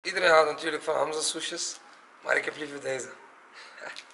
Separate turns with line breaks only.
Iedereen houdt natuurlijk van Hamza soesjes, maar ik heb liever deze.